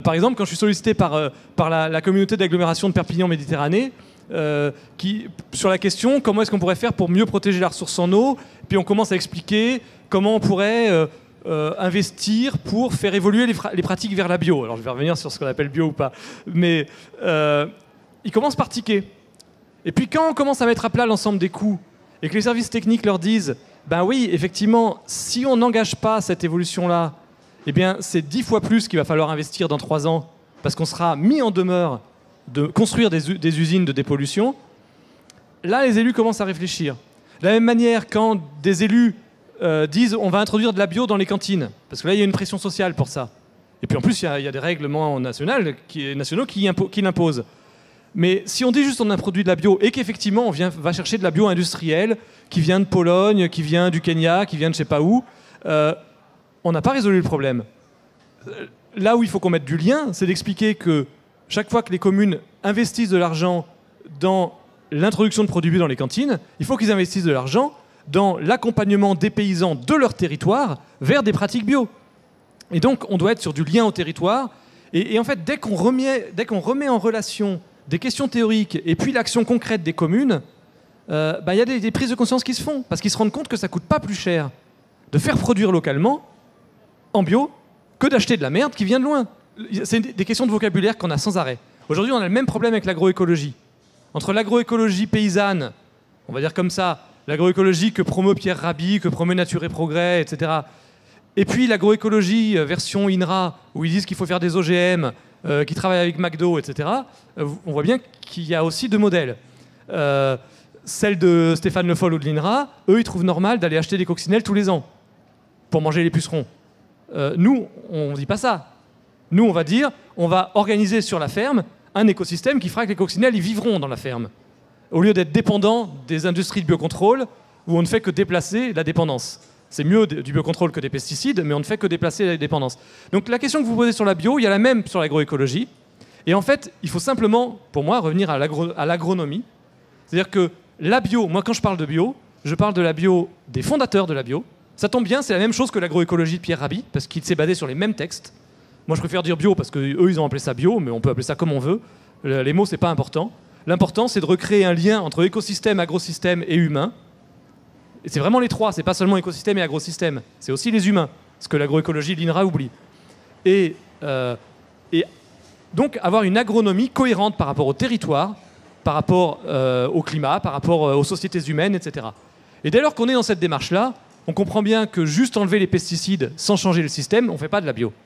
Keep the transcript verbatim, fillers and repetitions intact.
par exemple, quand je suis sollicité par, euh, par la, la communauté d'agglomération de Perpignan-Méditerranée, euh, qui, sur la question comment est-ce qu'on pourrait faire pour mieux protéger la ressource en eau, puis on commence à expliquer comment on pourrait euh, euh, investir pour faire évoluer les, les pratiques vers la bio. Alors je vais revenir sur ce qu'on appelle bio ou pas, mais euh, ils commencent par tiquer. Et puis quand on commence à mettre à plat l'ensemble des coûts et que les services techniques leur disent ben oui, effectivement, si on n'engage pas cette évolution-là, eh bien, c'est dix fois plus qu'il va falloir investir dans trois ans parce qu'on sera mis en demeure de construire des, des usines de dépollution. Là, les élus commencent à réfléchir. De la même manière, quand des élus euh, disent on va introduire de la bio dans les cantines, parce que là, il y a une pression sociale pour ça. Et puis en plus, il y a, il y a des règlements nationaux qui, nationaux qui, impo- qui l'imposent. Mais si on dit juste on a produit de la bio et qu'effectivement on vient, va chercher de la bio industrielle qui vient de Pologne, qui vient du Kenya, qui vient de je sais pas où, euh, on n'a pas résolu le problème. Là où il faut qu'on mette du lien, c'est d'expliquer que chaque fois que les communes investissent de l'argent dans l'introduction de produits bio dans les cantines, il faut qu'ils investissent de l'argent dans l'accompagnement des paysans de leur territoire vers des pratiques bio. Et donc on doit être sur du lien au territoire. Et, et en fait, dès qu'on remet, dès qu'on remet en relation des questions théoriques et puis l'action concrète des communes, euh, bah, y a des, des prises de conscience qui se font parce qu'ils se rendent compte que ça coûte pas plus cher de faire produire localement en bio que d'acheter de la merde qui vient de loin. C'est des questions de vocabulaire qu'on a sans arrêt. Aujourd'hui, on a le même problème avec l'agroécologie. Entre l'agroécologie paysanne, on va dire comme ça, l'agroécologie que promeut Pierre Rabhi, que promeut Nature et Progrès, et cetera, et puis l'agroécologie version INRA, où ils disent qu'il faut faire des O G M, Euh, qui travaillent avec McDo, et cetera, euh, on voit bien qu'il y a aussi deux modèles. Euh, celle de Stéphane Le Foll ou de l'INRA, eux, ils trouvent normal d'aller acheter des coccinelles tous les ans pour manger les pucerons. Euh, nous, on ne dit pas ça. Nous, on va dire, on va organiser sur la ferme un écosystème qui fera que les coccinelles, ils vivront dans la ferme, au lieu d'être dépendants des industries de biocontrôle, où on ne fait que déplacer la dépendance. C'est mieux du biocontrôle que des pesticides, mais on ne fait que déplacer la dépendance. Donc la question que vous posez sur la bio, il y a la même sur l'agroécologie. Et en fait, il faut simplement, pour moi, revenir à, l'agro- à l'agronomie. C'est-à-dire que la bio, moi quand je parle de bio, je parle de la bio des fondateurs de la bio. Ça tombe bien, c'est la même chose que l'agroécologie de Pierre Rabhi, parce qu'il s'est basé sur les mêmes textes. Moi je préfère dire bio, parce qu'eux ils ont appelé ça bio, mais on peut appeler ça comme on veut. Les mots, c'est pas important. L'important, c'est de recréer un lien entre écosystème, agrosystème et humain. Et c'est vraiment les trois, c'est pas seulement écosystème et agrosystème, c'est aussi les humains, ce que l'agroécologie, l'INRA oublie. Et, euh, et donc avoir une agronomie cohérente par rapport au territoire, par rapport euh, au climat, par rapport euh, aux sociétés humaines, et cetera. Et dès lors qu'on est dans cette démarche-là, on comprend bien que juste enlever les pesticides sans changer le système, on ne fait pas de la bio.